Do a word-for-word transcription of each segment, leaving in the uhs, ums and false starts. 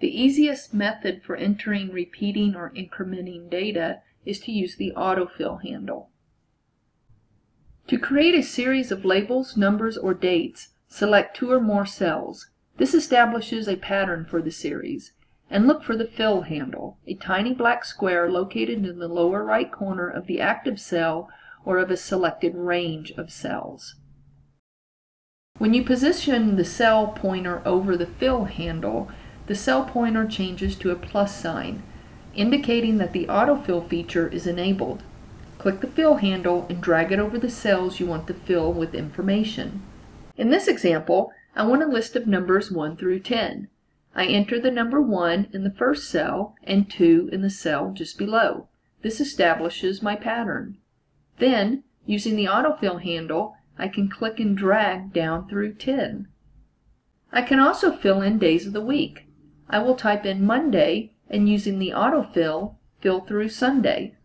The easiest method for entering, repeating, or incrementing data is to use the AutoFill handle. To create a series of labels, numbers, or dates, select two or more cells. This establishes a pattern for the series. And look for the Fill handle, a tiny black square located in the lower right corner of the active cell or of a selected range of cells. When you position the cell pointer over the Fill handle, the cell pointer changes to a plus sign, indicating that the autofill feature is enabled. Click the Fill handle and drag it over the cells you want to fill with information. In this example, I want a list of numbers one through ten. I enter the number one in the first cell and two in the cell just below. This establishes my pattern. Then, using the autofill handle, I can click and drag down through ten. I can also fill in days of the week. I will type in Monday and, using the autofill, fill through Sunday.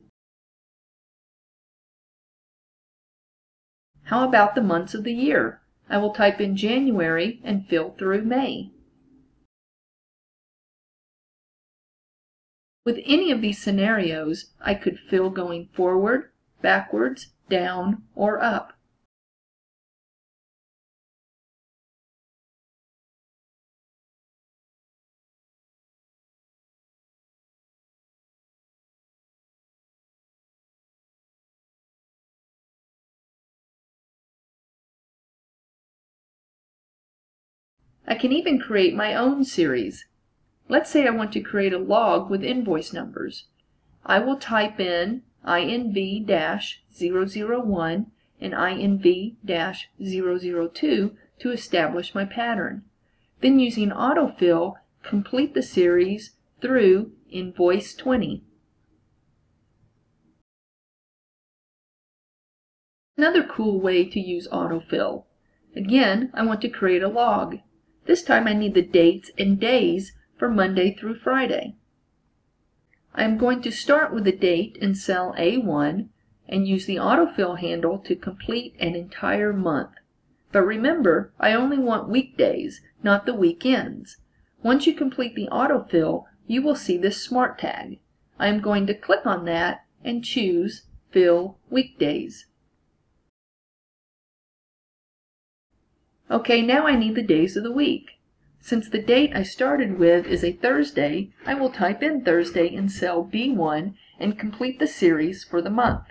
How about the months of the year? I will type in January and fill through May. With any of these scenarios, I could fill going forward, backwards, down, or up. I can even create my own series. Let's say I want to create a log with invoice numbers. I will type in I N V zero zero one and I N V zero zero two to establish my pattern. Then, using autofill, complete the series through invoice twenty. Another cool way to use autofill. Again, I want to create a log. This time I need the dates and days for Monday through Friday. I am going to start with the date in cell A one and use the autofill handle to complete an entire month. But remember, I only want weekdays, not the weekends. Once you complete the autofill, you will see this smart tag. I am going to click on that and choose Fill Weekdays. Okay, now I need the days of the week. Since the date I started with is a Thursday, I will type in Thursday in cell B one and complete the series for the month.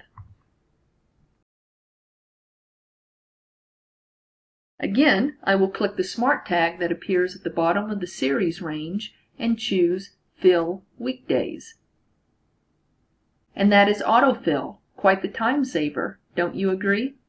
Again, I will click the smart tag that appears at the bottom of the series range and choose Fill Weekdays. And that is autofill. Quite the time saver, don't you agree?